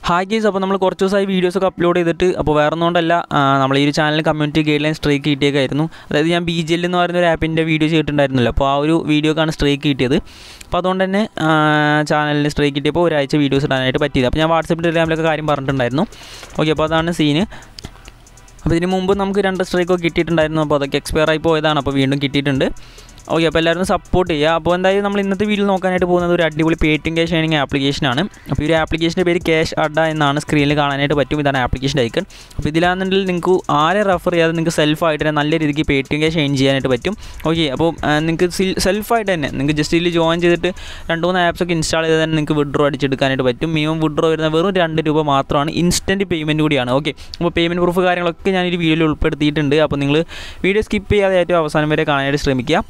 Hi guys, അപ്പോൾ നമ്മൾ കുറച്ച് ദിവസമായി വീഡിയോസൊക്കെ അപ്ലോഡ് ചെയ്തിട്ട് അപ്പോൾ വേറെ ഒന്നുകൊണ്ടല്ല, നമ്മൾ ഈ ഒരു channel community guideline strike കിട്ടിയേക്കായിരുന്നു. അതായത് ഞാൻ BGL എന്ന് പറയുന്ന ഒരു ആപ്പിൻ്റെ വീഡിയോ ചെയ്തിട്ടുണ്ടായിരുന്നല്ലോ, അപ്പോൾ ആ ഒരു വീഡിയോക്കാണ് സ്ട്രൈക്ക് കിട്ടിയത്. അപ്പോൾ അതുകൊണ്ട് തന്നെ ചാനലിന് സ്ട്രൈക്ക് കിട്ടിയപ്പോൾ ഒരാഴ്ച വീഡിയോസ് ഇടാനായിട്ട് പറ്റിയത്. അപ്പോൾ ഞാൻ വാട്സപ്പിൽ ടെലിഗ്രാമിലൊക്കെ കാര്യം പറഞ്ഞിട്ടുണ്ടായിരുന്നു. ഓക്കെ, അപ്പോൾ അതാണ് സീന്. അപ്പോൾ ഇതിന് മുമ്പ് നമുക്ക് 2 സ്ട്രൈക്കൊക്കെ കിട്ടിയിട്ടുണ്ടായിരുന്നു. അപ്പോൾ അതൊക്കെ എക്സ്പയർ ആയി പോയതാണ്. അപ്പോൾ വീണ്ടും കിട്ടിയിട്ടുണ്ട്. ഓക്കെ, അപ്പോൾ എല്ലാവരും സപ്പോർട്ട് ചെയ്യുക. അപ്പോൾ എന്തായാലും നമ്മൾ ഇന്നത്തെ വീഡിയോ നോക്കാനായിട്ട് പോകുന്നത് ഒരു അടിപൊളി Paytm ക്യാഷ് ഏണിംഗ് ആപ്ലിക്കേഷനാണ്. അപ്പോൾ ഈ ഒരു ആപ്ലിക്കേഷൻ്റെ പേര് ക്യാഷ് അഡ എന്നാണ് സ്ക്രീനിൽ കാണാനായിട്ട് പറ്റും. ഇതാണ് ആപ്ലിക്കേഷൻ്റെ ഐക്കൺ. അപ്പോൾ ഇതിലാണെന്നുണ്ടെങ്കിൽ നിങ്ങൾക്ക് ആരെ റെഫർ ചെയ്യാതെ നിങ്ങൾക്ക് സെൽഫായിട്ട് തന്നെ നല്ല രീതിക്ക് Paytm ക്യാഷ് ഏൺ ചെയ്യാനായിട്ട് പറ്റും. ഓക്കെ, അപ്പോൾ നിങ്ങൾക്ക് സെൽഫായിട്ട് തന്നെ നിങ്ങൾക്ക് ജസ്റ്റ് ഇതിൽ ജോയിൻ ചെയ്തിട്ട് 2-3 ആപ്സൊക്കെ ഇൻസ്റ്റാൾ ചെയ്താൽ തന്നെ നിങ്ങൾക്ക് വിഡ്രോ അടിച്ചെടുക്കാനായിട്ട് പറ്റും. മിനിമം വിഡ്രോ വരുന്ന വെറും 2 രൂപ മാത്രമാണ്. ഇൻസ്റ്റൻറ്റ് പേയ്മെൻറ്റ് കൂടിയാണ്. ഓക്കെ, അപ്പോൾ പേയ്മെൻറ്റ് പ്രൂഫ് കാര്യങ്ങളൊക്കെ ഞാൻ ഈ വീഡിയോയിൽ ഉൾപ്പെടുത്തിയിട്ടുണ്ട്. അപ്പോൾ നിങ്ങൾ വീഡിയോ സ്കിപ്പ് ചെയ്യാതെ ഏറ്റവും അവസാനം വരെ കാണാനായിട്ട് ശ്രമിക്കുക.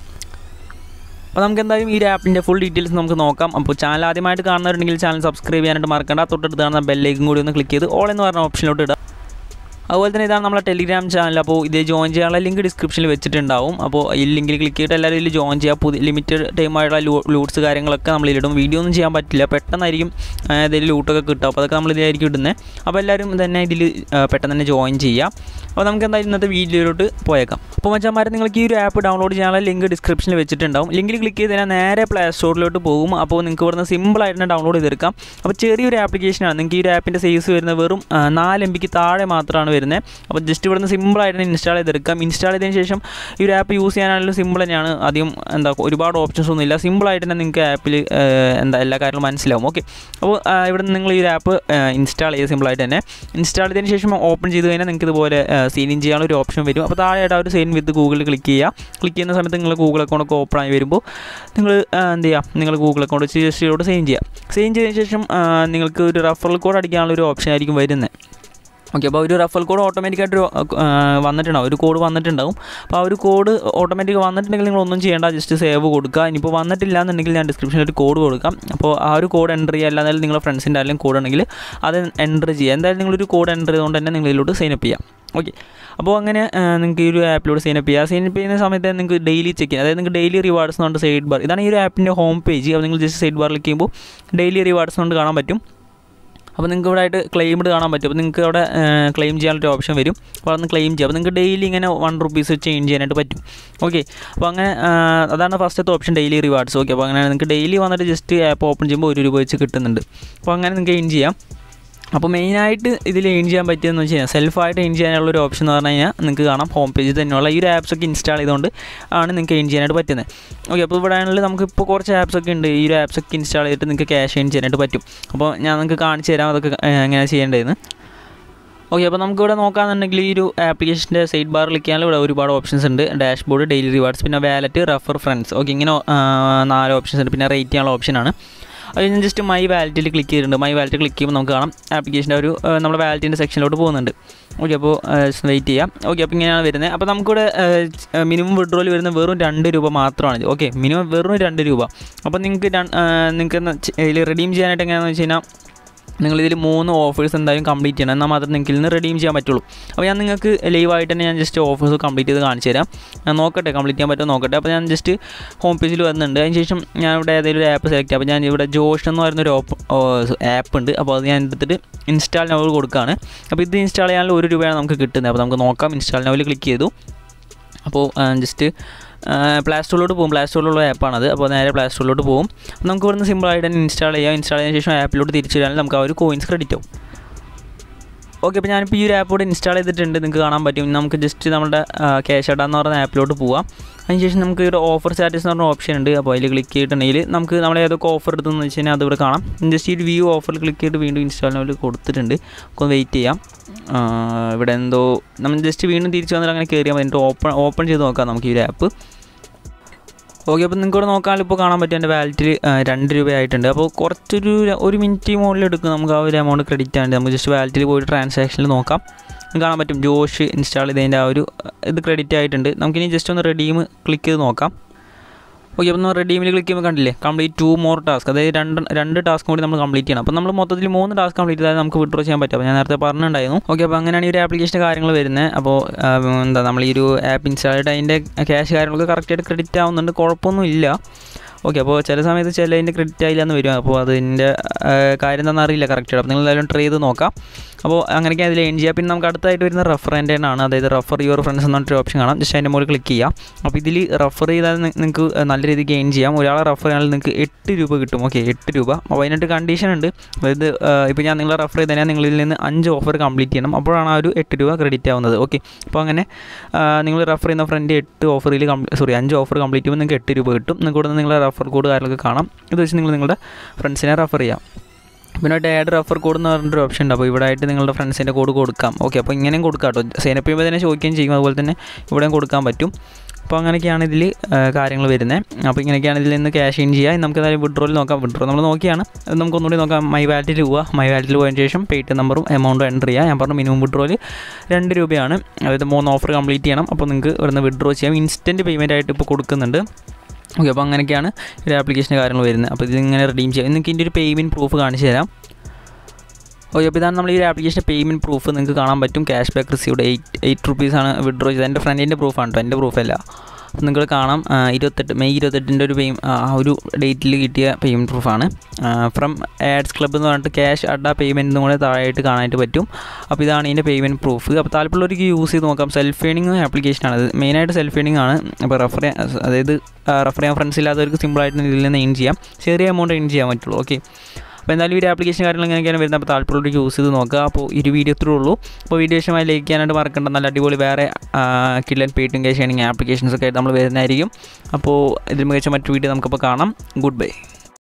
അപ്പോൾ നമുക്ക് എന്തായാലും ഈ ഒരു ആപ്പിൻ്റെ ഫുൾ ഡീറ്റെയിൽസ് നമുക്ക് നോക്കാം. അപ്പോൾ ചാനൽ ആദ്യമായിട്ട് കാണുന്നവരുണ്ടെങ്കിൽ ചാനൽ സബ്സ്ക്രൈബ് ചെയ്യാനായിട്ട് മറക്കണ്ട. തൊട്ടടുത്ത് കാണുന്ന ബെല്ലൈക്കും കൂടി ഒന്ന് ക്ലിക്ക് ചെയ്ത് ഓൾ എന്ന് പറഞ്ഞ ഓപ്ഷനിലോട്ട് ഇടുക. അതുപോലെ തന്നെ ഇതാണ് നമ്മളെ ടെലിഗ്രാം ചാനൽ. അപ്പോൾ ഇത് ജോയിൻ ചെയ്യാനുള്ള ലിങ്ക് ഡിസ്ക്രിപ്ഷനിൽ വെച്ചിട്ടുണ്ടാവും. അപ്പോൾ ഈ ലിങ്കിൽ ക്ലിക്ക് ചെയ്തിട്ട് എല്ലാവരും ഇതിൽ ജോയിൻ ചെയ്യുക. പുതിയ ലിമിറ്റഡ് ടൈമായിട്ടുള്ള ലൂട്ട്സ് കാര്യങ്ങളൊക്കെ നമ്മളിലിടും. വീഡിയോ ഒന്നും ചെയ്യാൻ പറ്റില്ല, പെട്ടെന്നായിരിക്കും ഇതിൽ ലൂട്ടൊക്കെ കിട്ടുക. അപ്പോൾ അതൊക്കെ നമ്മൾ ഇതിലായിരിക്കും ഇടുന്നത്. അപ്പോൾ എല്ലാവരും തന്നെ ഇതിൽ പെട്ടെന്ന് തന്നെ ജോയിൻ ചെയ്യുക. അപ്പോൾ നമുക്ക് എന്തായാലും ഇന്നത്തെ വീഡിയോയിലോട്ട് പോയേക്കാം. അപ്പോൾ മച്ചാന്മാരെ, നിങ്ങൾക്ക് ഈ ഒരു ആപ്പ് ഡൗൺലോഡ് ചെയ്യാനുള്ള ലിങ്ക് ഡിസ്ക്രിപ്ഷനിൽ വെച്ചിട്ടുണ്ടാവും. ലിങ്കിൽ ക്ലിക്ക് ചെയ്ത് കഴിഞ്ഞാൽ നേരെ പ്ലേ സ്റ്റോറിലോട്ട് പോകും. അപ്പോൾ നിങ്ങൾക്ക് ഇവിടുന്ന് സിമ്പിളായിട്ട് തന്നെ ഡൗൺലോഡ് ചെയ്തെടുക്കാം. അപ്പോൾ ചെറിയൊരു ആപ്ലിക്കേഷനാണ്. നിങ്ങൾക്ക് ഈ ഒരു ആപ്പിൻ്റെ സൈസ് വരുന്നത് വെറും 4 MB താഴെ മാത്രമാണ് വരുന്നത്. അപ്പോൾ ജസ്റ്റ് ഇവിടുന്ന് സിമ്പിളായിട്ട് തന്നെ ഇൻസ്റ്റാൾ ചെയ്തെടുക്കാം. ഇൻസ്റ്റാൾ ചെയ്തതിന് ശേഷം ഈ ഒരു ആപ്പ് യൂസ് ചെയ്യാനാണെങ്കിലും സിമ്പിൾ തന്നെയാണ്. അധികം ഒരുപാട് ഓപ്ഷൻസ് ഒന്നും ഇല്ല. സിമ്പിളായിട്ട് തന്നെ നിങ്ങൾക്ക് ആപ്പിൽ എല്ലാ കാര്യങ്ങളും മനസ്സിലാവും. ഓക്കെ, അപ്പോൾ ഇവിടെ നിന്ന് നിങ്ങൾ ഈ ഒരു ആപ്പ് ഇൻസ്റ്റാൾ ചെയ്യുക. സിമ്പിളായിട്ട് തന്നെ ഇൻസ്റ്റാൾ ചെയ്തതിന് ശേഷം ഓപ്പൺ ചെയ്ത് കഴിഞ്ഞാൽ നിങ്ങൾക്ക് ഇതുപോലെ സൈൻ ഇൻ ചെയ്യാനുള്ള ഒരു ഓപ്ഷൻ വരും. അപ്പോൾ താഴെയായിട്ട് ആ ഒരു സൈൻ വിത്ത് ഗൂഗിളിൽ ക്ലിക്ക് ചെയ്യുക. ക്ലിക്ക് ചെയ്യുന്ന സമയത്ത് നിങ്ങൾ ഗൂഗിൾ അക്കൗണ്ടൊക്കെ ഓപ്പൺ ആയി വരുമ്പോൾ നിങ്ങൾ എന്ത് ചെയ്യുക, നിങ്ങൾ ഗൂഗിൾ അക്കൗണ്ട് വെച്ച് ജസ്റ്റ് ഇതിലോട്ട് സൈൻ ചെയ്യുക. സൈൻ ചെയ്തതിന് ശേഷം നിങ്ങൾക്ക് ഒരു റെഫറൽ കോഡ് അടിക്കാനുള്ള ഒരു ഓപ്ഷൻ ആയിരിക്കും വരുന്നത്. ഓക്കെ, അപ്പോൾ ഒരു റെഫറൽ കോഡ് ഓട്ടോമാറ്റിക്കായിട്ട് വന്നിട്ടുണ്ടാവും. ഒരു കോഡ് വന്നിട്ടുണ്ടാവും. അപ്പോൾ ആ ഒരു കോഡ് ഓട്ടോമാറ്റിക് വന്നിട്ടുണ്ടെങ്കിൽ നിങ്ങളൊന്നും ചെയ്യേണ്ട, ജസ്റ്റ് സേവ് കൊടുക്കുക. ഇനിയിപ്പോൾ വന്നിട്ടില്ല എന്നുണ്ടെങ്കിൽ ഞാൻ ഡിസ്ക്രിപ്ഷനിൽ ഒരു കോഡ് കൊടുക്കാം. അപ്പോൾ ആ ഒരു കോഡ് എൻ്റർ ചെയ്യുക. അല്ലാതെ നിങ്ങളുടെ ഫ്രണ്ട്സിൻ്റെ ആരെങ്കിലും കോഡ് ഉണ്ടെങ്കിൽ അത് എൻ്റർ ചെയ്യുക. എന്തായാലും നിങ്ങളൊരു കോഡ് എൻ്റർ ചെയ്തുകൊണ്ട് തന്നെ നിങ്ങൾ ഇതിലോട്ട് സൈനപ്പ് ചെയ്യാം. ഓക്കെ, അപ്പോൾ അങ്ങനെ നിങ്ങൾക്ക് ഈ ഒരു ആപ്പിലൂടെ സൈനപ്പ് ചെയ്യുക. സൈനപ്പ് ചെയ്യുന്ന സമയത്ത് നിങ്ങൾക്ക് ഡെയിലി ചെക്ക് ചെയ്യാം. അതായത് നിങ്ങൾക്ക് ഡെയിലി റിവാർഡ്സ് എന്ന് പറഞ്ഞിട്ട് സൈഡ് ബാർ, ഇതാണ് ഈ ഒരു ആപ്പിൻ്റെ ഹോം പേജ്. അപ്പോൾ നിങ്ങൾ ജസ്റ്റ് സൈഡ് ബാറിൽ ക്ലിക്ക് ചെയ്യുമ്പോൾ ഡെയിലി റിവാർഡ്സ് കൊണ്ട് കാണാൻ പറ്റും. അപ്പോൾ നിങ്ങൾക്ക് ഇവിടെ ആയിട്ട് ക്ലെയിംഡ് കാണാൻ പറ്റും. അപ്പോൾ നിങ്ങൾക്ക് അവിടെ ക്ലെയിം ചെയ്യാനൊരു ഓപ്ഷൻ വരും. അപ്പോൾ അതൊന്ന് ക്ലെയിം ചെയ്യാം. അപ്പോൾ നിങ്ങൾക്ക് ഡെയിലി ഇങ്ങനെ 1 rupees ചേഞ്ച് ചെയ്യാനായിട്ട് പറ്റും. ഓക്കെ, അപ്പോൾ അങ്ങനെ അതാണ് ഫസ്റ്റത്തെ ഓപ്ഷൻ, ഡെയിലി റിവാർഡ്സ്. ഓക്കെ, അപ്പോൾ അങ്ങനെ നിങ്ങൾക്ക് ഡെയിലി വന്നിട്ട് ജസ്റ്റ് ആപ്പ് ഓപ്പൺ ചെയ്യുമ്പോൾ 1 രൂപ വെച്ച് കിട്ടുന്നുണ്ട്. അപ്പോൾ അങ്ങനെ നിങ്ങൾക്ക് ഏൺ ചെയ്യാം. അപ്പോൾ മെയിനായിട്ട് ഇതിൽ ഏൺ ചെയ്യാൻ പറ്റിയെന്ന് വെച്ച് കഴിഞ്ഞാൽ സെൽഫായിട്ട് ഏൺ ചെയ്യാനുള്ളൊരു ഓപ്ഷൻ എന്ന് പറഞ്ഞു കഴിഞ്ഞാൽ നിങ്ങൾക്ക് കാണാം ഹോം പേജിൽ തന്നെയുള്ള ഈ ഒരു ആപ്സൊക്കെ ഇൻസ്റ്റാൾ ചെയ്തുകൊണ്ട് ആണ് നിങ്ങൾക്ക് ഏൺ ചെയ്യാനായിട്ട് പറ്റുന്നത്. ഓക്കെ, അപ്പോൾ ഇവിടെ ആണെങ്കിൽ നമുക്കിപ്പോൾ കുറച്ച് ആപ്സൊക്കെ ഉണ്ട്. ഈ ഒരു ആപ്സൊക്കെ ഇൻസ്റ്റാൾ ചെയ്തിട്ട് നിങ്ങൾക്ക് ക്യാഷ് ഏൺ ചെയ്യാനായിട്ട് പറ്റും. അപ്പോൾ ഞാൻ നിങ്ങൾക്ക് കാണിച്ചു തരാം അതൊക്കെ എങ്ങനെ ചെയ്യേണ്ടതെന്ന്. ഓക്കെ, അപ്പോൾ നമുക്കിവിടെ നോക്കുകയാണെന്നുണ്ടെങ്കിൽ ഈ ഒരു ആപ്ലിക്കേഷൻ്റെ സൈഡ് ബാർ ക്ലിക്ക് ചെയ്യാൻ ഇവിടെ ഒരുപാട് ഓപ്ഷൻസ് ഉണ്ട്. ഡാഷ്ബോർഡ്, ഡെയിലി റിവാർഡ്സ്, പിന്നെ വാലറ്റ്, റെഫർ ഫ്രണ്ട്സ്. ഓക്കെ, ഇങ്ങനെ 4 ഓപ്ഷൻസ് ഉണ്ട്. പിന്നെ റേറ്റ് ചെയ്യാനുള്ള ഓപ്ഷനാണ്. അത് ഞാൻ ജസ്റ്റ് മൈ വാലറ്റിൽ ക്ലിക്ക് ചെയ്തിട്ടുണ്ട്. മൈ വാലറ്റ് ക്ലിക്ക് ചെയ്യുമ്പോൾ നമുക്ക് കാണാം ആപ്ലിക്കേഷൻ്റെ ഒരു നമ്മുടെ വാലറ്റിൻ്റെ സെക്ഷനിലോട്ട് പോകുന്നുണ്ട്. ഓക്കെ, അപ്പോൾ വെയിറ്റ് ചെയ്യാം. ഓക്കെ, അപ്പോൾ ഇങ്ങനെയാണ് വരുന്നത്. അപ്പോൾ നമുക്കിവിടെ മിനിമം വിഡ്രോയിൽ വരുന്ന വെറും 2 രൂപ മാത്രമാണ്. ഓക്കെ, മിനിമം വെറും 2 രൂപ. അപ്പോൾ നിങ്ങൾക്ക് ഇതിൽ റെഡീം ചെയ്യാനായിട്ട് എങ്ങനെയാണെന്ന് വെച്ച് കഴിഞ്ഞാൽ നിങ്ങളിതിൽ 3 ഓഫേഴ്സ് എന്തായാലും കംപ്ലീറ്റ് ചെയ്യണം. എന്നാൽ മാത്രമേ നിങ്ങൾക്ക് ഇതിൽ നിന്ന് റെഡീം ചെയ്യാൻ പറ്റുള്ളൂ. അപ്പോൾ ഞാൻ നിങ്ങൾക്ക് ലൈവായിട്ട് തന്നെ ഞാൻ ജസ്റ്റ് ഓഫേഴ്സ് കംപ്ലീറ്റ് ചെയ്ത് കാണിച്ചു തരാം. ഞാൻ നോക്കട്ടെ കംപ്ലീറ്റ് ചെയ്യാൻ പറ്റുമോ നോക്കട്ടെ. അപ്പോൾ ഞാൻ ജസ്റ്റ് ഹോം പേജിൽ വന്നിട്ടുണ്ട്. അതിന് ശേഷം ഞാൻ ഇവിടെ ഏതെങ്കിലും ഒരു ആപ്പ് സെലക്ട് ചെയ്യാം. അപ്പോൾ ഞാൻ ഇവിടെ ജോഷ് എന്ന് പറയുന്നൊരു ആപ്പ് ഉണ്ട്. അപ്പോൾ അത് ഞാൻ എടുത്തിട്ട് ഇൻസ്റ്റാൾ നൗ കൊടുക്കുകയാണ്. അപ്പോൾ ഇത് ഇൻസ്റ്റാൾ ചെയ്യാനുള്ള 1 രൂപയാണ് നമുക്ക് കിട്ടുന്നത്. അപ്പോൾ നമുക്ക് നോക്കാം. ഇൻസ്റ്റാൾ നൗവിൽ ക്ലിക്ക് ചെയ്തു. അപ്പോൾ ജസ്റ്റ് പ്ലേ സ്റ്റോറിലോട്ട് പോകും. പ്ലേ സ്റ്റോറിലുള്ള ആപ്പാണത്. അപ്പോൾ നേരെ പ്ലേ സ്റ്റോറിലോട്ട് പോകും. നമുക്ക് ഇവിടുന്ന് സിമ്പിളായിട്ട് തന്നെ ഇൻസ്റ്റാൾ ചെയ്യാം. ഇൻസ്റ്റാൾ ചെയ്തതിന് ശേഷം ആപ്പിലോട്ട് തിരിച്ചു വരാനും നമുക്ക് ആ ഒരു കോയിൻസ് ക്രെഡിറ്റ് ആവും. ഓക്കെ, അപ്പോൾ ഞാനിപ്പോൾ ഈ ഒരു ആപ്പ് കൂടെ ഇൻസ്റ്റാൾ ചെയ്തിട്ടുണ്ട്. നിങ്ങൾക്ക് കാണാൻ പറ്റും. നമുക്ക് ജസ്റ്റ് നമ്മുടെ ക്യാഷ് അഡ എന്ന് പറയുന്ന ആപ്പിലോട്ട് പോവാം. അതിനുശേഷം നമുക്ക് ഇവിടെ ഓഫർ സ്റ്റാറ്റസ് എന്ന് പറഞ്ഞ ഓപ്ഷൻ ഉണ്ട്. അപ്പോൾ അതിൽ ക്ലിക്ക് ചെയ്തിട്ടുണ്ടെങ്കിൽ നമുക്ക് നമ്മൾ ഏതൊക്കെ ഓഫർ എടുത്തെന്ന് വെച്ച് കഴിഞ്ഞാൽ അതിവിടെ കാണാം. ജസ്റ്റ് ഈ വ്യൂ ഓഫറിൽ ക്ലിക്ക് ചെയ്തിട്ട് വീണ്ടും ഇൻസ്റ്റാൾ നമ്മൾ കൊടുത്തിട്ടുണ്ട്. നമുക്ക് ഒന്ന് വെയിറ്റ് ചെയ്യാം. ഇവിടെ എന്തോ നമ്മൾ ജസ്റ്റ് വീണ്ടും തിരിച്ച് വന്നിട്ട് അങ്ങനെ കയറിയാൽ മതി. എന്നിട്ട് ഓപ്പൺ ചെയ്ത് നോക്കാം നമുക്ക് ഈ ഒരു ആപ്പ്. ഓക്കെ, അപ്പോൾ നിങ്ങൾക്ക് ഇവിടെ നോക്കാനും ഇപ്പോൾ കാണാൻ പറ്റും എൻ്റെ വാലറ്റിൽ 2 രൂപയായിട്ടുണ്ട്. അപ്പോൾ കുറച്ചൊരു 1 മിനിറ്റ് മുകളിൽ എടുക്കും നമുക്ക് ആ ഒരു എമൗണ്ട് ക്രെഡിറ്റ് ആയിട്ട്. നമുക്ക് ജസ്റ്റ് വാലറ്റിൽ പോയിട്ട് ട്രാൻസാക്ഷനിൽ നോക്കാം. കാണാൻ പറ്റും ജോഷ് ഇൻസ്റ്റാൾ ചെയ്തതിൻ്റെ ആ ഒരു ഇത് ക്രെഡിറ്റ് ആയിട്ടുണ്ട്. നമുക്കിനി ജസ്റ്റ് ഒന്ന് റെഡീം ക്ലിക്ക് ചെയ്ത് നോക്കാം. ഓക്കെ, അപ്പോൾ നമ്മൾ റെഡീമിൽ ക്ലിക്ക് ചെയ്യുമ്പോൾ കണ്ടില്ലേ കംപ്ലീറ്റ് 2 more ടാസ്ക്. അതായത് 2 ടാസ്ക് കൂടി നമ്മൾ കംപ്ലീറ്റ് ചെയ്യണം. അപ്പോൾ നമ്മൾ മൊത്തത്തിൽ 3 ടാസ്ക് കംപ്ലീറ്റ് ചെയ്താൽ നമുക്ക് വിഡ്രോ ചെയ്യാൻ പറ്റും. അപ്പോൾ ഞാൻ നേരത്തെ പറഞ്ഞിട്ടുണ്ടായിരുന്നു. ഓക്കെ, അപ്പോൾ അങ്ങനെയാണ് ഈ ഒരു ആപ്ലിക്കേഷൻ്റെ കാര്യങ്ങൾ വരുന്നത്. അപ്പോൾ നമ്മൾ ഈ ഒരു ആപ്പ് ഇൻസ്റ്റാൾ ചെയ്തിട്ട് അതിൻ്റെ ക്യാഷ് കാര്യങ്ങളൊക്കെ കറക്റ്റായിട്ട് ക്രെഡിറ്റ് ആവുന്നുണ്ട്. കുഴപ്പമൊന്നും ഇല്ല. ഓക്കെ, അപ്പോൾ ചില സമയത്ത് ചിലതിൻ്റെ ക്രെഡിറ്റ് ആയില്ല എന്ന് വരും. അപ്പോൾ അതിൻ്റെ കാര്യം എന്താണെന്ന് അറിയില്ല കറക്റ്റായിട്ട്. അപ്പോൾ നിങ്ങൾ എന്തായാലും ട്രൈ ചെയ്ത് നോക്കാം. അപ്പോൾ അങ്ങനെയൊക്കെ അതിൽ ഏൺ ചെയ്യുക. പിന്നെ നമുക്ക് അടുത്തായിട്ട് വരുന്ന റെഫർ ആൻഡ് ഏൺ ആണ്. അതായത് റെഫർ യുവർ ഫ്രണ്ട്സ് എന്നൊരു ഓപ്ഷൻ കാണാം. ജസ്റ്റ് അതിൻ്റെ മുകളിൽ ക്ലിക്ക് ചെയ്യാം. അപ്പോൾ ഇതിൽ റെഫർ ചെയ്താൽ നിങ്ങൾക്ക് നല്ല രീതിക്ക് ഏൺ ചെയ്യാം. ഒരാളെ റെഫർ ചെയ്താൽ നിങ്ങൾക്ക് 8 രൂപ കിട്ടും. ഓക്കെ, 8 രൂപ. അപ്പോൾ അതിനായിട്ട് കണ്ടീഷൻ ഉണ്ട്. അതായത് ഇപ്പോൾ ഞാൻ നിങ്ങളെ റെഫർ ചെയ്ത് കഴിഞ്ഞാൽ നിങ്ങളിൽ നിന്ന് 5 ഓഫർ കംപ്ലീറ്റ് ചെയ്യണം. അപ്പോഴാണ് ആ ഒരു 8 രൂപ ക്രെഡിറ്റ് ആവുന്നത്. ഓക്കെ, അപ്പോൾ അങ്ങനെ നിങ്ങൾ റെഫർ ചെയ്യുന്ന ഫ്രണ്ട് 5 ഓഫർ കംപ്ലീറ്റ് ചെയ്യുമ്പോൾ നിങ്ങൾക്ക് 8 രൂപ കിട്ടും. നിങ്ങൾക്ക് ഇവിടെ നിങ്ങളെ റെഫർ കോഡ് കാര്യങ്ങളൊക്കെ കാണാം. ഇത് വെച്ച് നിങ്ങൾ നിങ്ങളുടെ ഫ്രണ്ട്സിനെ റെഫർ ചെയ്യാം. പിന്നെ ആഡ് റെഫർ കോഡ് എന്ന് പറഞ്ഞൊരു ഓപ്ഷൻ ഉണ്ട്. അപ്പോൾ ഇവിടെ ആയിട്ട് നിങ്ങളുടെ ഫ്രണ്ട്സിൻ്റെ കോഡ് കൊടുക്കാം. ഓക്കെ, അപ്പോൾ ഇങ്ങനെയും കൊടുക്കാം കേട്ടോ. സൈനപ്പ് ചെയ്യുമ്പോൾ തന്നെ ചോദിക്കുകയും ചെയ്യും. അതുപോലെ തന്നെ ഇവിടെയും കൊടുക്കാൻ പറ്റും. അപ്പോൾ അങ്ങനെയൊക്കെയാണ് ഇതിൽ കാര്യങ്ങൾ വരുന്നത്. അപ്പോൾ ഇങ്ങനെയൊക്കെയാണ് ഇതിൽ നിന്ന് ക്യാഷ് ഇൻ ചെയ്യുക. നമുക്ക് എന്തായാലും വിഡ്രോയിൽ നോക്കാം. വിഡ്രോ നമ്മൾ നോക്കിയാണ്. അത് നമുക്ക് ഒന്നുകൂടി നോക്കാം. മൈ വാലറ്റിൽ പോവുക. മൈ വാലറ്റിൽ പോയതിന് ശേഷം Paytm നമ്പറും എമൗണ്ടും എൻ്റർ ചെയ്യുക. ഞാൻ പറഞ്ഞു മിനിമം വിഡ്രോയിൽ 2 രൂപയാണ്. അതായത് 3 ഓഫർ കംപ്ലീറ്റ് ചെയ്യണം. അപ്പോൾ നിങ്ങൾക്ക് ഇവിടുന്ന് വിഡ്രോ ചെയ്യാം. ഇൻസ്റ്റൻറ്റ് പേയ്മെൻറ്റ് ആയിട്ട് ഇപ്പോൾ കൊടുക്കുന്നുണ്ട്. ഓക്കെ, അപ്പോൾ അങ്ങനെയൊക്കെയാണ് ഒരു ആപ്ലിക്കേഷൻ്റെ കാര്യങ്ങൾ വരുന്നത്. അപ്പോൾ ഇതിങ്ങനെ റിഡീം ചെയ്യാം. നിങ്ങൾക്ക് ഇതിൻ്റെ ഒരു പേയ്മെൻറ്റ് പ്രൂഫ് കാണിച്ചു തരാം. ഓക്കെ, അപ്പോൾ ഇതാണ് നമ്മൾ ഈ ഒരു പേയ്മെൻറ്റ് പ്രൂഫ്. നിങ്ങൾക്ക് കാണാൻ പറ്റും. ക്യാഷ് ബാക്ക് റിസീവ്ഡ് 8 റുപ്പീസാണ് വിഡ്രോ ചെയ്തത്. എൻ്റെ ഫ്രണ്ടിൻ്റെ പ്രൂഫാണ് കേട്ടോ, എൻ്റെ പ്രൂഫല്ല. അപ്പോൾ നിങ്ങൾ കാണാം മെയ് 28 ഒരു ഡേറ്റിൽ കിട്ടിയ പേയ്മെൻറ്റ് പ്രൂഫാണ്. ഫ്രം ആഡ്സ് ക്ലബ്ബ് എന്ന് പറഞ്ഞിട്ട് ക്യാഷ് അഡ പേയ്മെൻറ്റ് എന്നും കൂടെ താഴെയായിട്ട് കാണാനായിട്ട് പറ്റും. അപ്പോൾ ഇതാണ് ഇതിൻ്റെ പേയ്മെൻറ്റ് പ്രൂഫ്. അപ്പോൾ താല്പര്യമുള്ളവർക്ക് യൂസ് ചെയ്ത് നോക്കാം. സെൽഫ് ഏണിംഗ് ആപ്ലിക്കേഷനാണ്. അത് മെയിനായിട്ട് സെൽഫ് ഏണിംഗ് ആണ്. അപ്പോൾ റെഫർ ചെയ്യാൻ ഫ്രണ്ട്സ് ഇല്ലാത്തവർക്ക് സിമ്പിളായിട്ട് ഇതിൽ നിന്ന് ഏൺ ചെയ്യാം. ചെറിയ എമൗണ്ട് ഏൺ ചെയ്യാൻ പറ്റുള്ളൂ. ഓക്കെ, അപ്പോൾ എന്തായാലും ഈ ആപ്ലിക്കേഷൻ കാര്യങ്ങൾ എങ്ങനെയൊക്കെയാണ് വരുന്നത്. അപ്പോൾ താല്പര്യമുള്ളവർക്ക് യൂസ് ചെയ്ത് നോക്കുക. അപ്പോൾ ഈ ഒരു വീഡിയോ ഇത്രേ ഉള്ളൂ. അപ്പോൾ വീഡിയോ ഇഷ്ടമായി ലൈക്ക് ചെയ്യാനായിട്ട് മറക്കണ്ട. നല്ല അടിപൊളി വേറെ കിഡ്ലൻ Paytm ക്യാഷ് ഏണിംഗ് ആപ്ലിക്കേഷൻസൊക്കെ ആയിട്ട് നമ്മൾ വരുന്നതായിരിക്കും. അപ്പോൾ ഇതിൽ മികച്ച മറ്റു വീഡിയോ നമുക്കപ്പോൾ കാണാം. Good by.